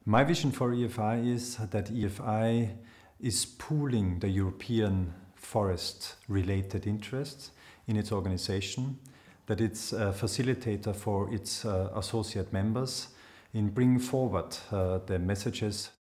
My vision for EFI is that EFI is pooling the European forest-related interests in its organization, that it's a facilitator for its associate members in bringing forward the messages